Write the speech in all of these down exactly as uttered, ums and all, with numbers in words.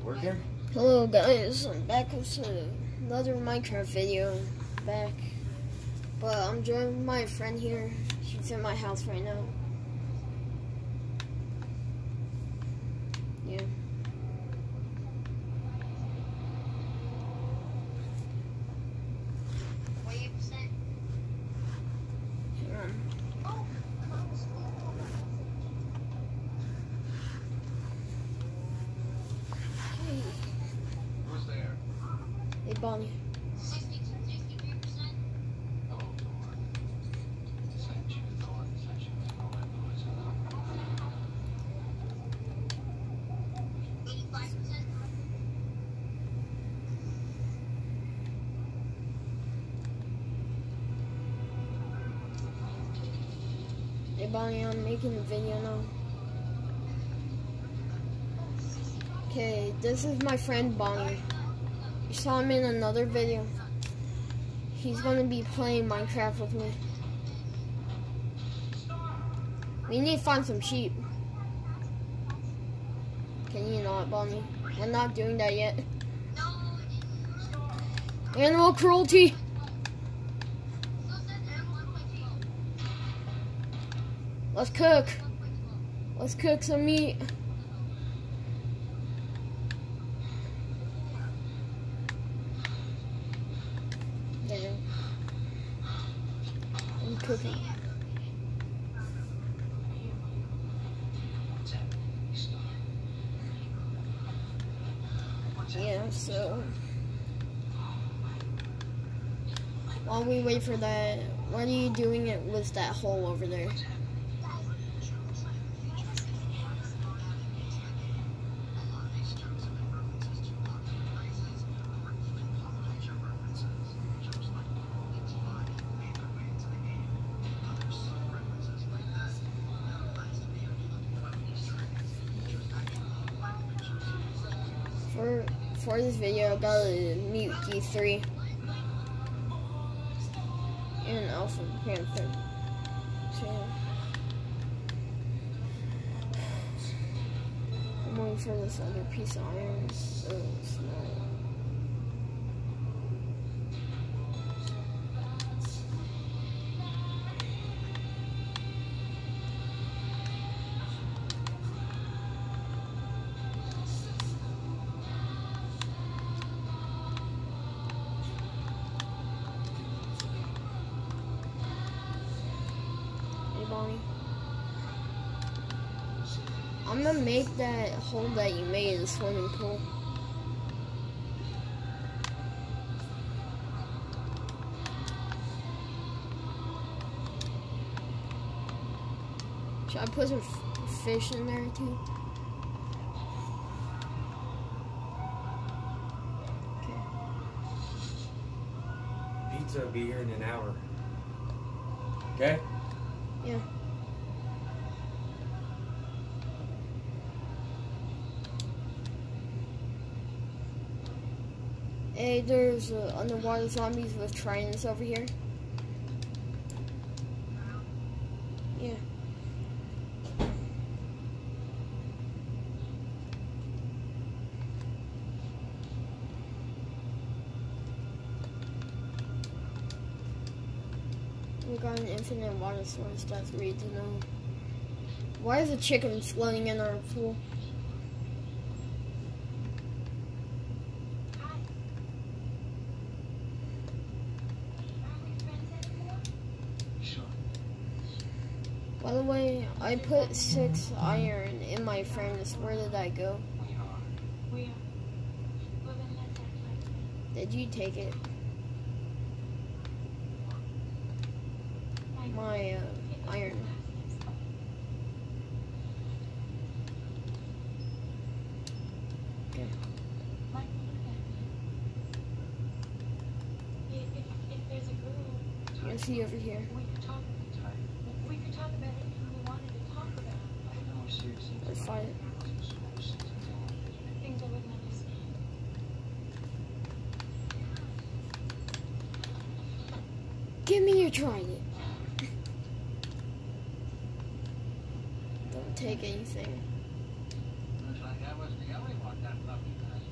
Working? Hello guys, I'm back with another Minecraft video. Back. But I'm joined with my friend here. She's in my house right now. Yeah. Hey, Bonnie. Hey, Bonnie, I'm making a video now. Okay, this is my friend Bonnie. You saw him in another video. He's gonna be playing Minecraft with me. We need to find some sheep. Can you not, Bonnie? We're not doing that yet. Animal cruelty! Let's cook. Let's cook some meat. There. I'm cooking. Yeah, so while we wait for that, what are you doing it with that hole over there? For, for this video, I got a mute key three and Alpha Panther. So I'm waiting for this other piece of iron. Oh, small. I'm gonna make that hole that you made a swimming pool. Should I put some f fish in there too? Okay. Pizza will be here in an hour. Okay? Yeah. Hey, there's uh, underwater zombies with tridents over here. Yeah. We got an infinite water source, that's great to know. Why is a chicken floating in our pool? By the way, I put six iron in my furnace. Where did that go? Did you take it? My uh, iron. Okay. I see over here. We could talk about anything we wanted to talk about. Let's fight it. Things I wouldn't understand. Give me your trident. Don't take anything. Looks like I was the only one that lucky.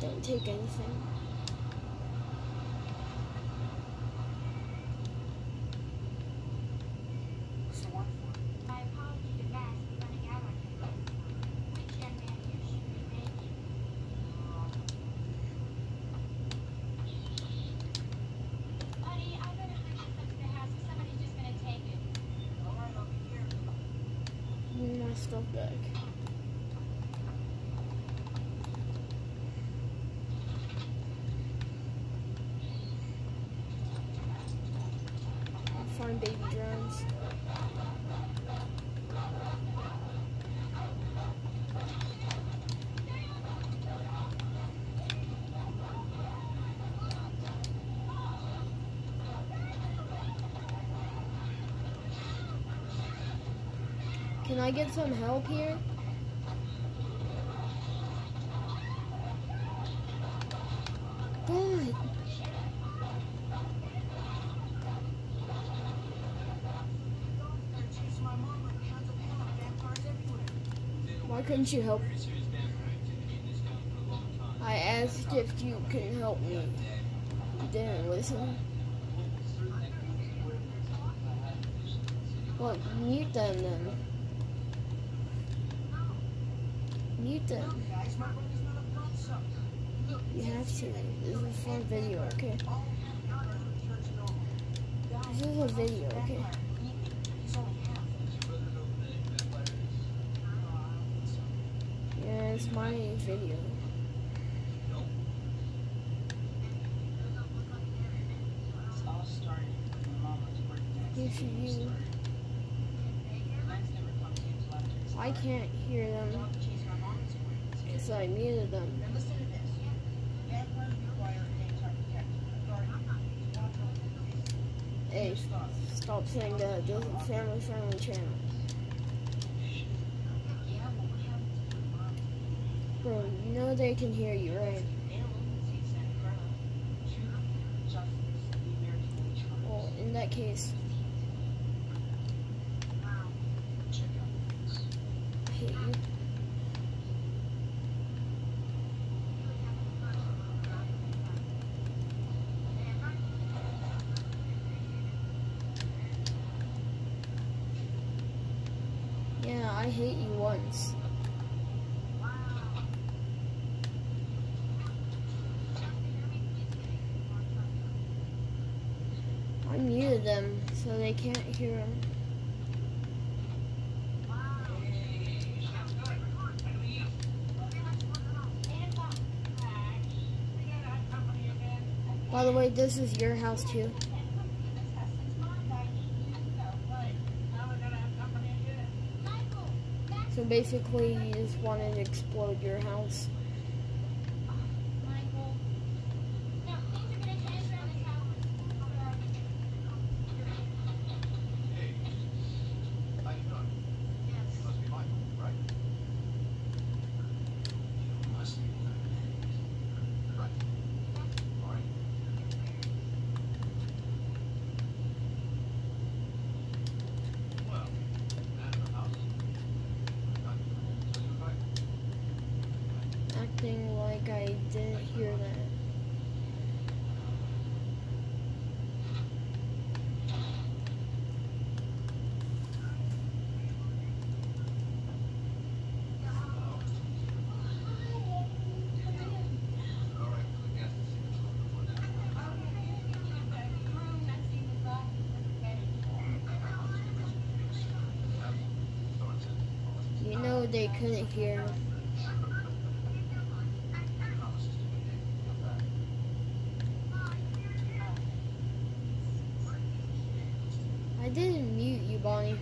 Don't take anything. My apology to Max for running out on you. Which young man here should be making? Honey, I better hurry this up to the house or somebody's just gonna take it. Alright, I'll be here. Bring my stuff back. Find baby drones. Can I get some help here? God. Why couldn't you help? I asked if you can help me. You didn't listen. Well, mute them then. Mute them. You have to. This is a fun video, okay? This is a video, okay? Yeah, it's my video. You should you. I can't hear them because I muted them. Hey, stop saying that. This is a family-friendly channel. Bro, you know they can hear you, right? Well, in that case, I hate you. Yeah, I hate you once. I muted them so they can't hear them. By the way, this is your house too. So basically, you just wanted to explode your house. Acting like I didn't hear that. You know they couldn't hear. I didn't mute you, Bonnie.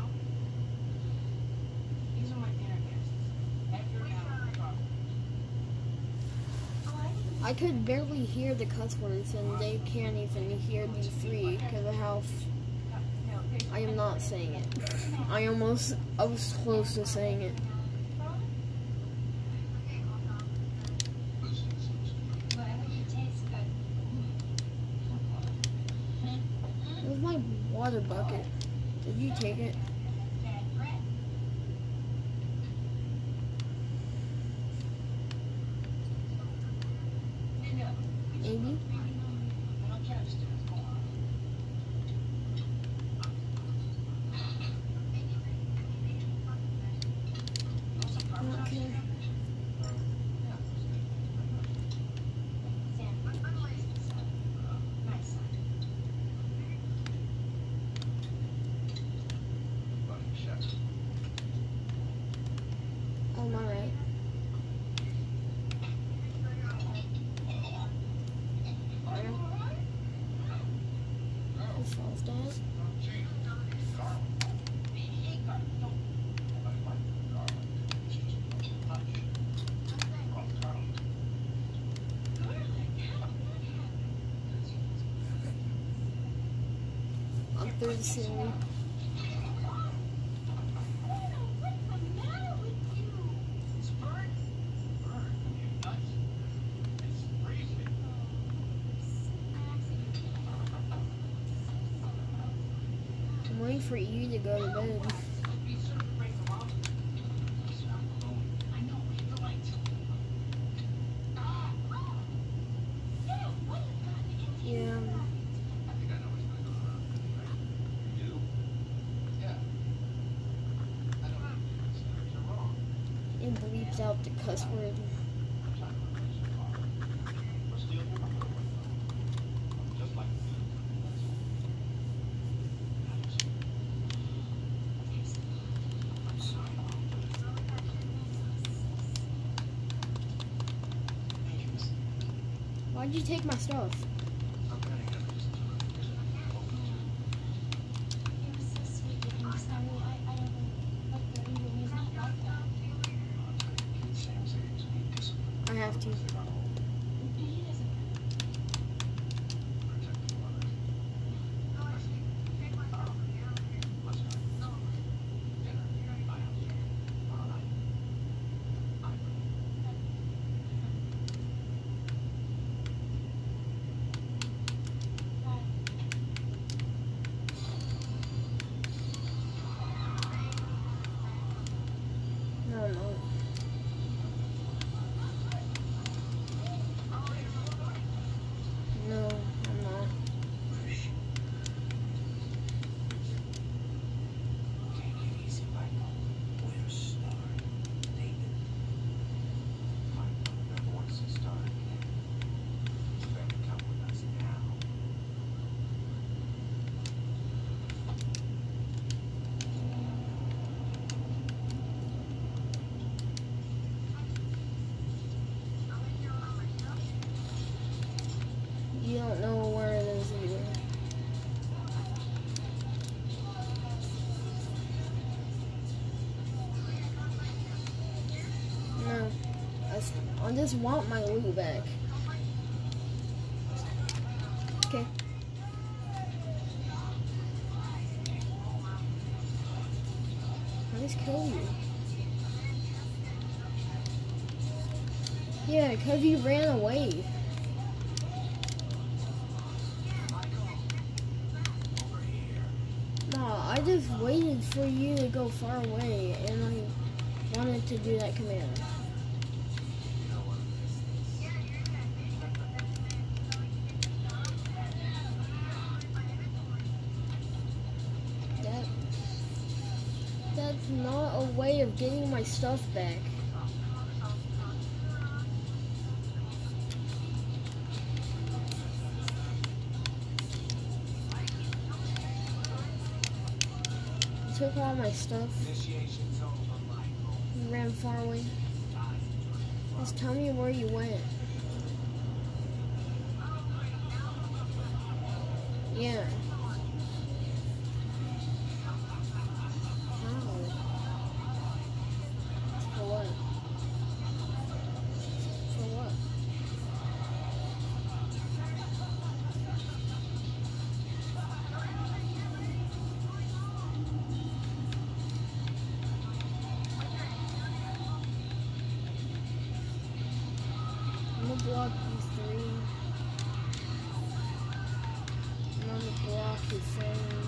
I could barely hear the cuss words, and they can't even hear these three because of how I am not saying it. I almost, I was close to saying it. Where's my water bucket? Did you take it? Oh, am I right? This falls down. I'm through the ceiling. I'm waiting for you to go to bed. Yeah. It bleeps out the cuss word. Why'd you take my stuff? I have to. No, no. No, I'm not. You don't know where it is either. No. I, s- I just want my loot back. Okay. I just killed you. Yeah, because you ran away. I just waited for you to go far away, and I wanted to do that command. That, that's not a way of getting my stuff back. Took all my stuff. You ran far away. Just tell me where you went. Yeah. How? For what? For what? I'm gonna block these three. I'm gonna block his phone.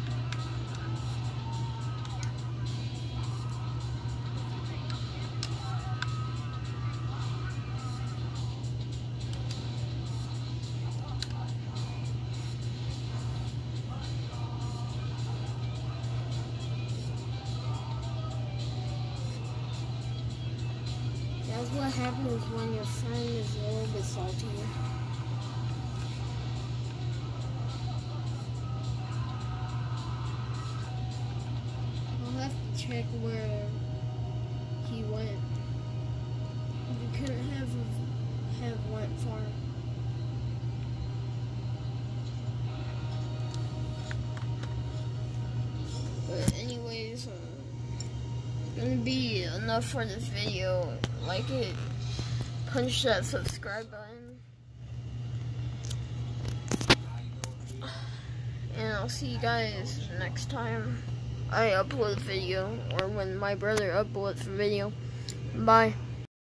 That's what happens when your friend is a little bit salty. I'll have to check where he went. enough for this video. Like it, punch that subscribe button. And I'll see you guys next time I upload a video, or when my brother uploads a video. Bye.